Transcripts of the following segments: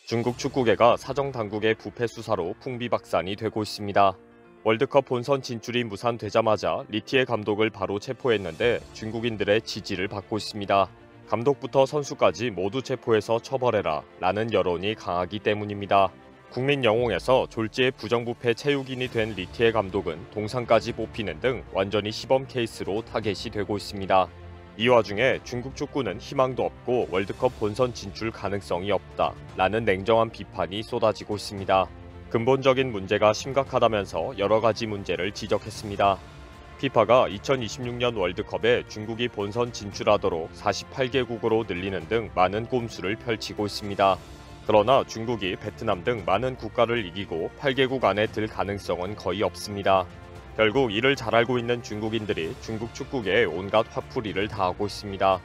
중국 축구계가 사정당국의 부패 수사로 풍비박산이 되고 있습니다. 월드컵 본선 진출이 무산되자마자 리티에 감독을 바로 체포했는데 중국인들의 지지를 받고 있습니다. 감독부터 선수까지 모두 체포해서 처벌해라 라는 여론이 강하기 때문입니다. 국민 영웅에서 졸지의 부정부패 체육인이 된 리티에 감독은 동상까지 뽑히는 등 완전히 시범 케이스로 타겟이 되고 있습니다. 이 와중에 중국 축구는 희망도 없고 월드컵 본선 진출 가능성이 없다 라는 냉정한 비판이 쏟아지고 있습니다. 근본적인 문제가 심각하다면서 여러 가지 문제를 지적했습니다. 피파가 2026년 월드컵에 중국이 본선 진출하도록 48개국으로 늘리는 등 많은 꼼수를 펼치고 있습니다. 그러나 중국이 베트남 등 많은 국가를 이기고 8개국 안에 들 가능성은 거의 없습니다. 결국 이를 잘 알고 있는 중국인들이 중국 축구계에 온갖 화풀이를 다하고 있습니다.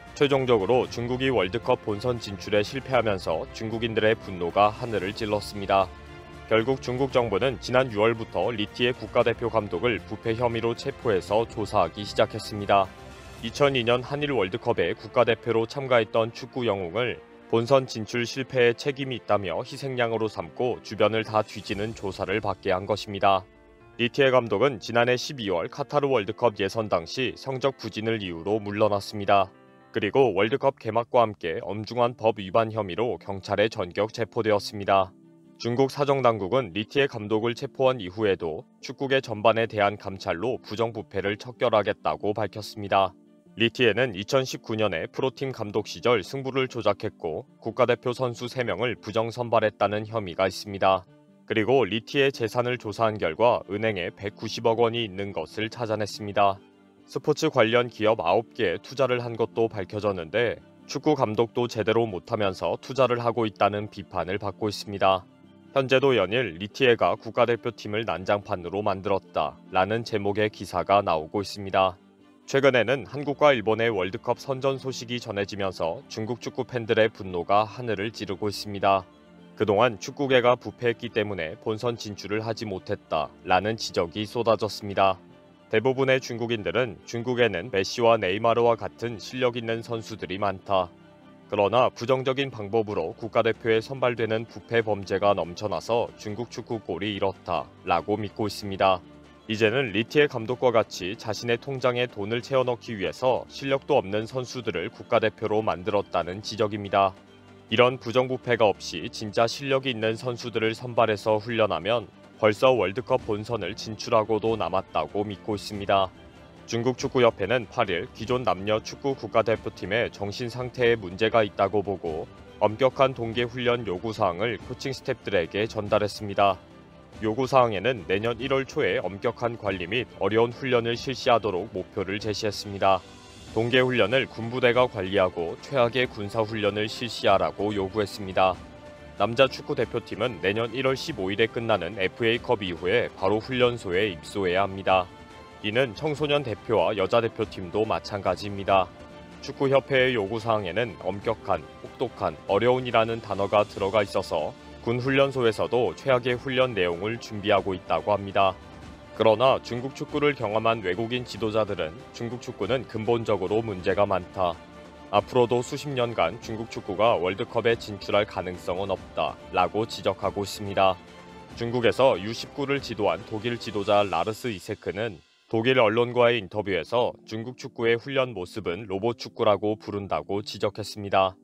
최종적으로 중국이 월드컵 본선 진출에 실패하면서 중국인들의 분노가 하늘을 찔렀습니다. 결국 중국 정부는 지난 6월부터 리티의 국가대표 감독을 부패 혐의로 체포해서 조사하기 시작했습니다. 2002년 한일 월드컵에 국가대표로 참가했던 축구 영웅을 본선 진출 실패에 책임이 있다며 희생양으로 삼고 주변을 다 뒤지는 조사를 받게 한 것입니다. 리티에 감독은 지난해 12월 카타르 월드컵 예선 당시 성적 부진을 이유로 물러났습니다. 그리고 월드컵 개막과 함께 엄중한 법 위반 혐의로 경찰에 전격 체포되었습니다. 중국 사정당국은 리티에 감독을 체포한 이후에도 축구계 전반에 대한 감찰로 부정부패를 척결하겠다고 밝혔습니다. 리티에는 2019년에 프로팀 감독 시절 승부를 조작했고 국가대표 선수 3명을 부정선발했다는 혐의가 있습니다. 그리고 리티의 재산을 조사한 결과 은행에 190억 원이 있는 것을 찾아냈습니다. 스포츠 관련 기업 9개에 투자를 한 것도 밝혀졌는데 축구 감독도 제대로 못하면서 투자를 하고 있다는 비판을 받고 있습니다. 현재도 연일 리티에가 국가대표팀을 난장판으로 만들었다 라는 제목의 기사가 나오고 있습니다. 최근에는 한국과 일본의 월드컵 선전 소식이 전해지면서 중국 축구 팬들의 분노가 하늘을 찌르고 있습니다. 그동안 축구계가 부패했기 때문에 본선 진출을 하지 못했다 라는 지적이 쏟아졌습니다. 대부분의 중국인들은 중국에는 메시와 네이마르와 같은 실력 있는 선수들이 많다. 그러나 부정적인 방법으로 국가대표에 선발되는 부패 범죄가 넘쳐나서 중국 축구 꼴이 이렇다 라고 믿고 있습니다. 이제는 리티에 감독과 같이 자신의 통장에 돈을 채워넣기 위해서 실력도 없는 선수들을 국가대표로 만들었다는 지적입니다. 이런 부정부패가 없이 진짜 실력이 있는 선수들을 선발해서 훈련하면 벌써 월드컵 본선을 진출하고도 남았다고 믿고 있습니다. 중국 축구협회는 8일 기존 남녀 축구 국가대표팀의 정신 상태에 문제가 있다고 보고 엄격한 동계 훈련 요구사항을 코칭 스태프들에게 전달했습니다. 요구사항에는 내년 1월 초에 엄격한 관리 및 어려운 훈련을 실시하도록 목표를 제시했습니다. 동계훈련을 군부대가 관리하고 최악의 군사훈련을 실시하라고 요구했습니다. 남자 축구대표팀은 내년 1월 15일에 끝나는 FA컵 이후에 바로 훈련소에 입소해야 합니다. 이는 청소년 대표와 여자 대표팀도 마찬가지입니다. 축구협회의 요구사항에는 엄격한, 혹독한, 어려운이라는 단어가 들어가 있어서 군 훈련소에서도 최악의 훈련 내용을 준비하고 있다고 합니다. 그러나 중국 축구를 경험한 외국인 지도자들은 중국 축구는 근본적으로 문제가 많다. 앞으로도 수십 년간 중국 축구가 월드컵에 진출할 가능성은 없다 라고 지적하고 있습니다. 중국에서 U19를 지도한 독일 지도자 라르스 이세크는 독일 언론과의 인터뷰에서 중국 축구의 훈련 모습은 로봇 축구라고 부른다고 지적했습니다.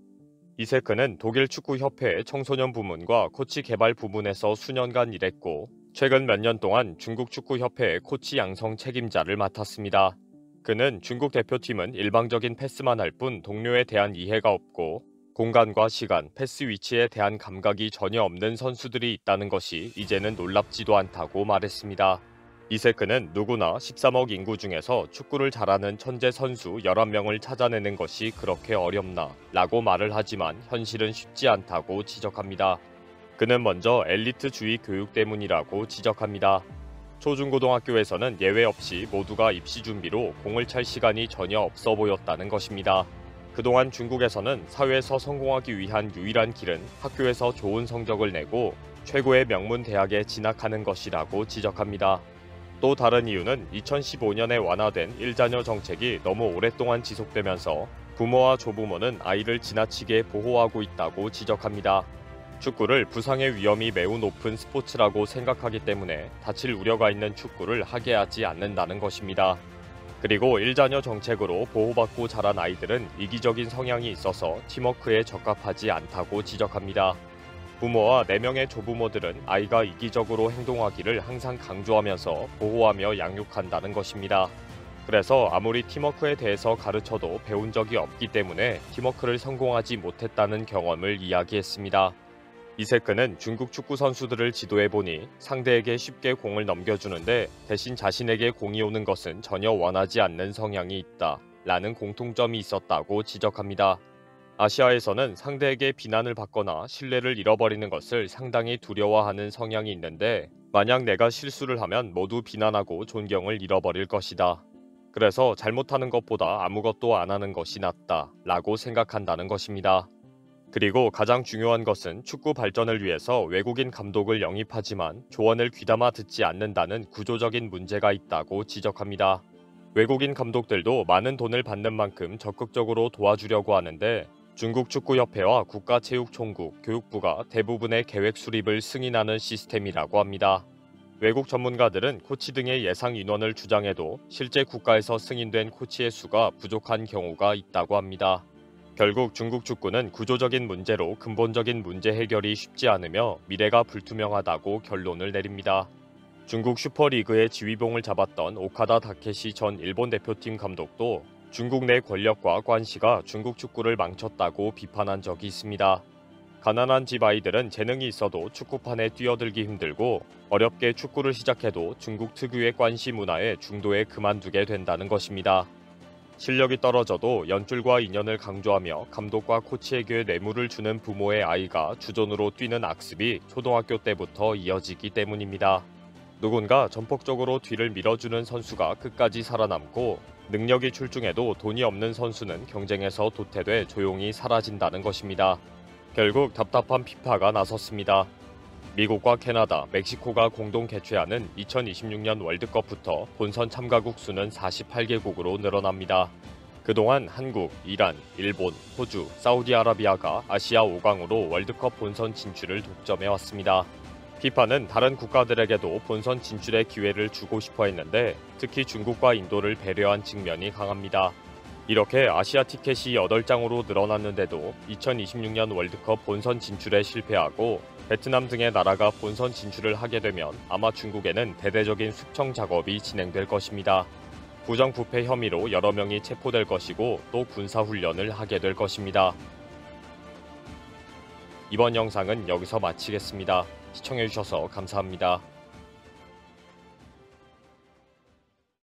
이세크는 독일 축구협회의 청소년 부문과 코치 개발 부문에서 수년간 일했고 최근 몇 년 동안 중국 축구협회의 코치 양성 책임자를 맡았습니다. 그는 중국 대표팀은 일방적인 패스만 할 뿐 동료에 대한 이해가 없고 공간과 시간, 패스 위치에 대한 감각이 전혀 없는 선수들이 있다는 것이 이제는 놀랍지도 않다고 말했습니다. 이세크는 누구나 13억 인구 중에서 축구를 잘하는 천재 선수 11명을 찾아내는 것이 그렇게 어렵나 라고 말을 하지만 현실은 쉽지 않다고 지적합니다. 그는 먼저 엘리트주의 교육 때문이라고 지적합니다. 초중고등학교에서는 예외 없이 모두가 입시 준비로 공을 찰 시간이 전혀 없어 보였다는 것입니다. 그동안 중국에서는 사회에서 성공하기 위한 유일한 길은 학교에서 좋은 성적을 내고 최고의 명문 대학에 진학하는 것이라고 지적합니다. 또 다른 이유는 2015년에 완화된 1자녀 정책이 너무 오랫동안 지속되면서 부모와 조부모는 아이를 지나치게 보호하고 있다고 지적합니다. 축구를 부상의 위험이 매우 높은 스포츠라고 생각하기 때문에 다칠 우려가 있는 축구를 하게 하지 않는다는 것입니다. 그리고 1자녀 정책으로 보호받고 자란 아이들은 이기적인 성향이 있어서 팀워크에 적합하지 않다고 지적합니다. 부모와 4명의 조부모들은 아이가 이기적으로 행동하기를 항상 강조하면서 보호하며 양육한다는 것입니다. 그래서 아무리 팀워크에 대해서 가르쳐도 배운 적이 없기 때문에 팀워크를 성공하지 못했다는 경험을 이야기했습니다. 이세크는 중국 축구 선수들을 지도해보니 상대에게 쉽게 공을 넘겨주는데 대신 자신에게 공이 오는 것은 전혀 원하지 않는 성향이 있다 라는 공통점이 있었다고 지적합니다. 아시아에서는 상대에게 비난을 받거나 신뢰를 잃어버리는 것을 상당히 두려워하는 성향이 있는데 만약 내가 실수를 하면 모두 비난하고 존경을 잃어버릴 것이다. 그래서 잘못하는 것보다 아무것도 안 하는 것이 낫다 라고 생각한다는 것입니다. 그리고 가장 중요한 것은 축구 발전을 위해서 외국인 감독을 영입하지만 조언을 귀담아 듣지 않는다는 구조적인 문제가 있다고 지적합니다. 외국인 감독들도 많은 돈을 받는 만큼 적극적으로 도와주려고 하는데 중국 축구협회와 국가체육총국, 교육부가 대부분의 계획 수립을 승인하는 시스템이라고 합니다. 외국 전문가들은 코치 등의 예상 인원을 주장해도 실제 국가에서 승인된 코치의 수가 부족한 경우가 있다고 합니다. 결국 중국 축구는 구조적인 문제로 근본적인 문제 해결이 쉽지 않으며 미래가 불투명하다고 결론을 내립니다. 중국 슈퍼리그의 지휘봉을 잡았던 오카다 다케시 전 일본 대표팀 감독도 중국 내 권력과 관시가 중국 축구를 망쳤다고 비판한 적이 있습니다. 가난한 집 아이들은 재능이 있어도 축구판에 뛰어들기 힘들고 어렵게 축구를 시작해도 중국 특유의 관시 문화에 중도에 그만두게 된다는 것입니다. 실력이 떨어져도 연줄과 인연을 강조하며 감독과 코치에게 뇌물을 주는 부모의 아이가 주전으로 뛰는 악습이 초등학교 때부터 이어지기 때문입니다. 누군가 전폭적으로 뒤를 밀어주는 선수가 끝까지 살아남고 능력이 출중해도 돈이 없는 선수는 경쟁에서 도태돼 조용히 사라진다는 것입니다. 결국 답답한 피파가 나섰습니다. 미국과 캐나다, 멕시코가 공동 개최하는 2026년 월드컵부터 본선 참가국 수는 48개국으로 늘어납니다. 그동안 한국, 이란, 일본, 호주, 사우디아라비아가 아시아 5강으로 월드컵 본선 진출을 독점해왔습니다. 피파는 다른 국가들에게도 본선 진출의 기회를 주고 싶어 했는데 특히 중국과 인도를 배려한 측면이 강합니다. 이렇게 아시아 티켓이 8장으로 늘어났는데도 2026년 월드컵 본선 진출에 실패하고 베트남 등의 나라가 본선 진출을 하게 되면 아마 중국에는 대대적인 숙청 작업이 진행될 것입니다. 부정부패 혐의로 여러 명이 체포될 것이고 또 군사훈련을 하게 될 것입니다. 이번 영상은 여기서 마치겠습니다. 시청해주셔서 감사합니다.